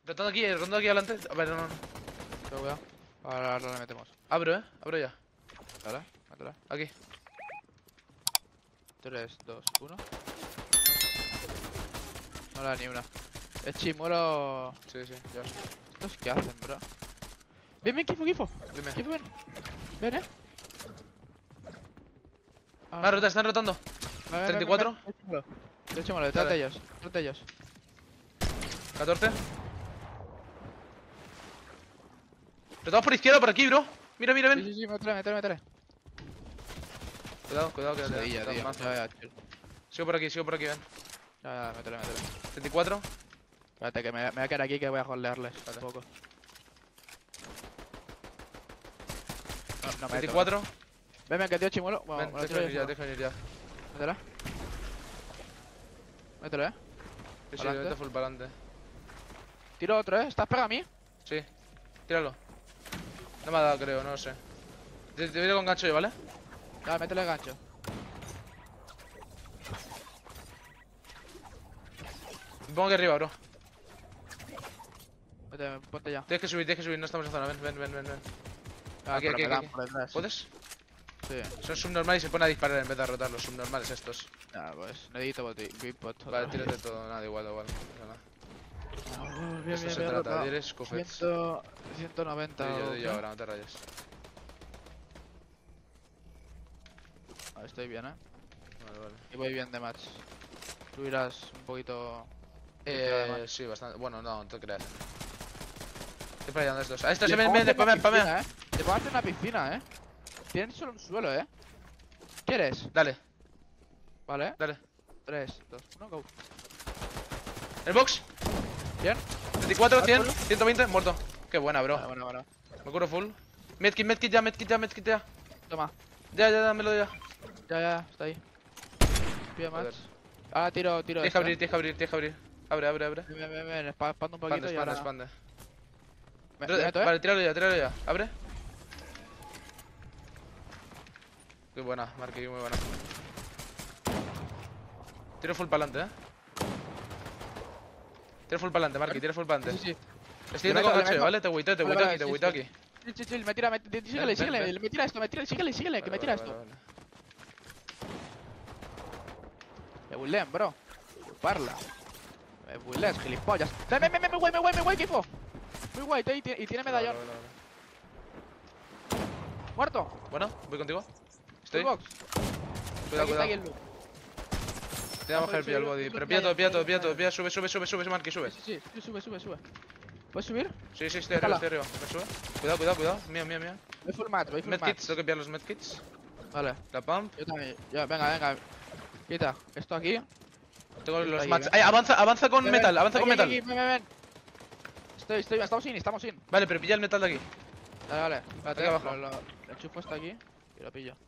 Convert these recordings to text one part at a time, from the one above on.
Rotando aquí adelante. A ver, no. Cuidado. Ahora le metemos. Abro, abro ya. Dale, métela. Aquí. 3, 2, 1. No le da ni una. Es chimuelo. Sí, ya sé. ¿Estos qué hacen, bro? Ven, Kifo. Dime. Kifo, ven. Están rotando. 34. Ven, chimuelo, detrás de ellos. 14. Rotamos por izquierda, por aquí, bro. Mira, ven. Sí, métele. Cuidado, que Sedilla, tío. Ya, chill. Sigo por aquí, ven. Ya, métele. 34. Espérate, que me voy a quedar aquí que voy a holdearles un poco. No, 24. Ven, que tío chimuelo. Bueno, Ven, deja venir ya. Métele. Sí, vete full para adelante. Tiro otro, ¿Estás pegado a mí? Sí, tíralo. No me ha dado, creo, no lo sé. Te voy con gancho yo, ¿vale? Dale, métele el gancho. Me pongo aquí arriba, bro. Vete, ponte ya. Tienes que subir, no estamos en zona. Ven. Aquí. Por detrás. ¿Puedes? Sí. Son subnormales y se ponen a disparar en vez de a rotar los subnormales estos. Ya, pues necesito bot. Vale, tírate todo, nada, igual. Bien, Esto se trata de ir escopets. 190. Di yo ahora, no te rayes. Estoy bien, Vale. Y voy bien de match. Tú irás un poquito. Sí, bastante. Bueno, no te creas. Estoy fallando estos. A estos Le se ven, puedo hacer una spamea. piscina, Te puedo hacer una piscina, Tienen solo un suelo, ¿Quieres? Dale. Vale. 3, 2, 1, go. El box. Bien. 24, 100, 120, muerto. Qué buena, bro. Bueno. Me curo full. Medkit ya. Toma. Ya, dámelo ya. Ya, está ahí. Pide más. Ahora tiro. Tienes que abrir. Abre. Ven, expande un poquito y ahora. Expande. Me meto, Vale, tíralo ya. Abre. Qué buena, Marky, muy buena. Tiro full para adelante, Tiro full para adelante, Marky, tiro full para adelante. Sí. Estoy yendo con gancho, ¿vale? Te huito aquí. Chill, me tira, síguele. Me tira esto, síguele, que me tira esto. Vale. Me bullean, bro. Parla. Me bulleas, gilipollas. Ven, muy guay, Kifo. Muy guay, y tiene medallón. Vale. Muerto. Bueno, voy contigo. Estoy. Box. Cuidado. Aquí el loot. Te voy a bajar el pie al body. Pero pilla todo. Sube, Marky, sube. Sí, sube. ¿Puedes subir? Sí, estoy arriba. Me sube. Cuidado. Mío. Voy full match. Medkits, tengo que pillar los medkits. Vale. La pump. Yo también. Ya, venga. Quita. Esto aquí. Tengo los ahí, mats. ven. ¡Ay, avanza con metal! Aquí, ven. Estamos in. Vale, pero pilla el metal de aquí. Vale. Espérate, Aquí abajo. Lo enchufo hasta aquí y lo pillo.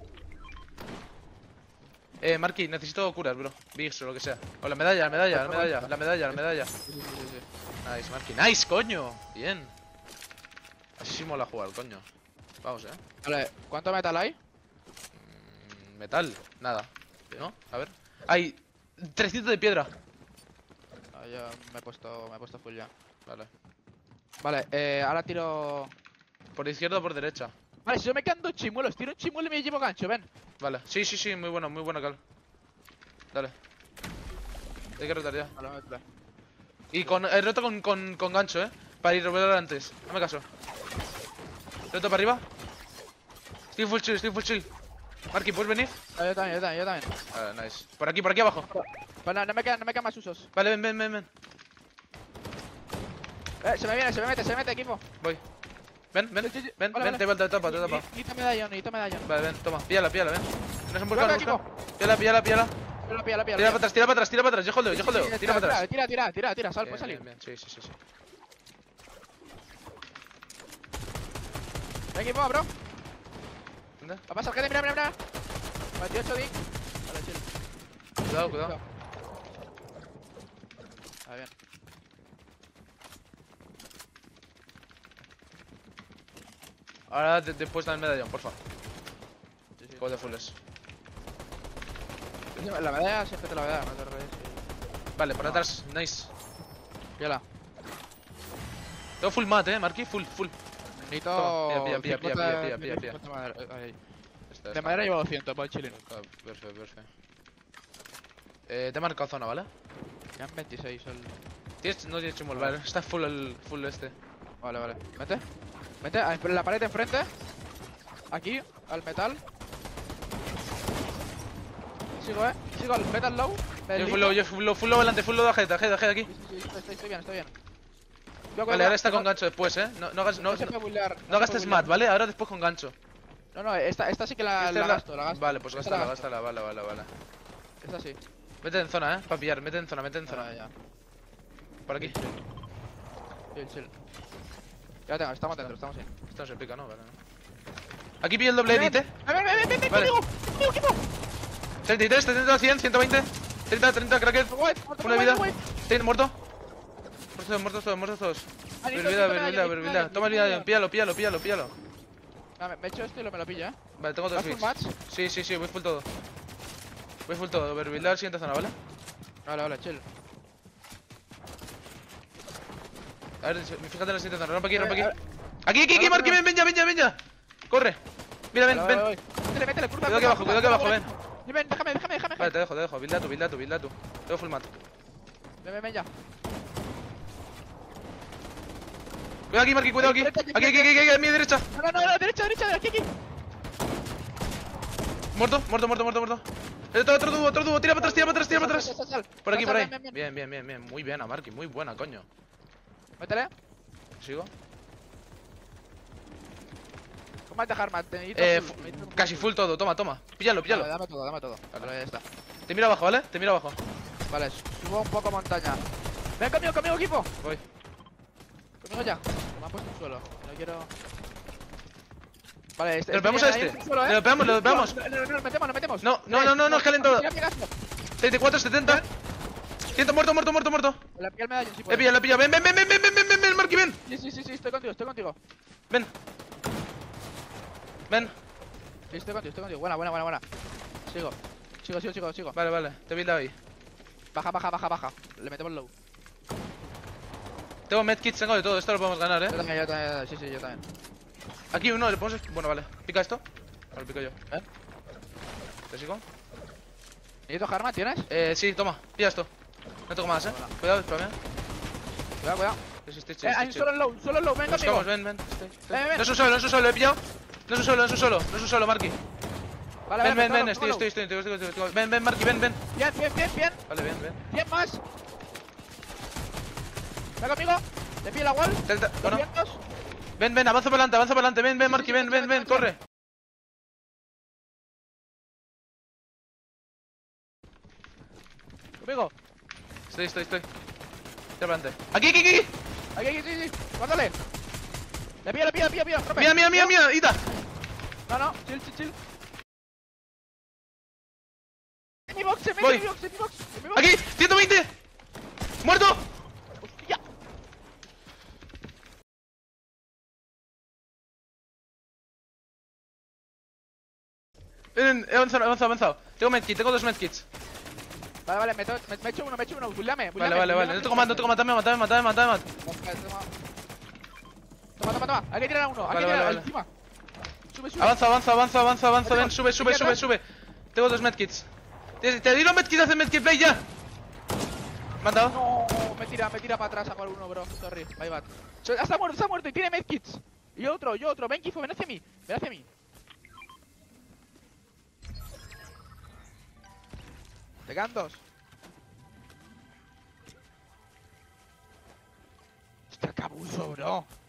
Marky, necesito curas, bro. Bigs o lo que sea. O la medalla. Sí. Nice, Marky. Nice, coño. Bien. Así sí mola jugar, coño. Vamos, Vale, ¿cuánto metal hay? Metal. Nada. ¿No? A ver. Hay 300 de piedra. Ya me he puesto full ya. Vale. Vale, ahora tiro. ¿Por izquierda o por derecha? Vale, si yo me quedan 2 chimuelos, tiro un chimuelo y me llevo gancho, ven. Vale. Sí. Muy bueno, Cal. Dale. Hay que rotar ya. Vale, métele. Y roto con gancho, para ir a antes. Dame caso. Roto para arriba. Estoy full chill. Marky, ¿puedes venir? Yo también. Vale, nice. Por aquí abajo. Vale, no me quedan más usos. Vale, ven. Se me mete, equipo. Voy. Ven, Vale. te tapa. Necesito medallón. Vale, ven, toma, píala, ven. No se Cuidado, busca. Píala. Tira Tira para atrás, yo holdeo. Tira para atrás. Tira, puedes salir. Bien. Sí. Ven, equipo, bro. ¿Dónde? Va a pasar, gente, mira. 28 Dick. Vale, chill. Cuidado. Bien. Ahora después dame el medallón, porfa. Sí. Juego de fulles. La medalla siempre te la voy a dar, no te reyes. Vale, por atrás, nice. Píala. Tengo full mat, Marky, full. Necesito. Toma, pilla. 50 madera. Ahí. De madera llevo 200, voy chilling. Perfecto. Te he marcado zona, ¿vale? Quedan 26 el. No tienes chumol, vale. Está full este. Vale. Vente, la pared de enfrente. Aquí, al metal. Sigo al metal low. Yo full low adelante, full low de Head aquí. Sí, estoy bien. Vale, ahora está con gancho después, no gastes mat, ¿vale? Ahora después con gancho. No, esta sí que la gasto. Vale, pues gástala, vale. Esta sí. Mete en zona, para pillar, mete en zona. Ya. Por aquí. Chill. Ya tengo, estamos dentro, estamos bien. Esto no se pica, ¿no? Vale, no. Aquí pilla el doble edit, Ven, Vale. conmigo, equipo. 33, 70, 100, 120. 30, cracked. Una vida. Muerto. Muertos todos. Verbilidad. Toma el vida, píllalo. Me echo esto y me lo pillo, Vale, tengo dos ¿vas full hits. match? Sí, voy full todo. Verbilidad al siguiente zona, ¿vale? Vale, chill. A ver, fíjate en la siguiente zona, rompe aquí. a ver. Aquí, Marky, ven ya. Corre. Mira, ven. Métele, curva. Cuidado que abajo, ven. Ven, déjame. Vale, te dejo. Builda tú. Tengo full mat. Ven ya. Cuidado aquí, Marky, cuidado aquí. Aquí, a mi derecha. No, derecha, aquí. Muerto. Otro dúo, tira para atrás. Sal. Por aquí, por ahí. Bien. Bien. Muy bien, a Marky, muy buena, coño. Métele. ¿Sigo? Combate Harmat, Casi full todo, toma. Píllalo. Vale, dame todo. Vale, ya está. Te miro abajo, ¿vale? Vale, subo un poco montaña. Ven conmigo, equipo. Voy. Conmigo ya. Me han puesto un suelo. No quiero. Vale, ¿Nos pegamos a este? ¿Nos pegamos? Nos metemos. No, escalen todo. 34, 70. 100, muerto. La piel me da yo, sí. Le pilla. Ven, Marky, ven. Sí, estoy contigo. Ven. Sí, estoy contigo. Buena. Sigo. Vale, te build ahí. Baja. Le metemos low. Tengo medkits, tengo de todo, esto lo podemos ganar, Yo también. Sí, yo también. Aquí uno, le podemos... Bueno, vale. ¿Pica esto? Ahora lo pico yo. ¿Te sigo? ¿Necesito Harmat? ¿Tienes? Sí, toma. Pilla esto. No tengo más, Cuidado, espérame. Cuidado. Estoy Hay un solo en low, ven conmigo. Ven. Ven. No es un solo, he pillado. No es un solo, Marky. Vale, Ven, estoy. Ven, Marky, ven. Bien. Vale, ven. 100 más. Ven conmigo. Le pillo la wall. Bueno, 200. ven, avanza para adelante. Ven, Marky, ven, corre. Conmigo. Estoy. Tira para adelante. Aquí. Aquí, sí. Mándale. Le pillo. Rompe. Mía, Ida. No. Chill. En mi box. Voy. Aquí, 120. Muerto. Hostia. Ven, he avanzado. Tengo dos medkits. Vale, me echo uno. Bullame. Vale. No tengo más, matame. Toma. Hay que tirar a uno. Vale. Encima. Sube. Avanza, ven, sube. Tengo dos medkits. Te di los medkits, hace medkit play ya. Me han dado. No, me tira para atrás a por uno, bro. Sorry, my bad. Está muerto y tiene medkits. Y otro. Ven, Kifo, ven hacia mí. Te quedan dos. Hostia, qué abuso, bro.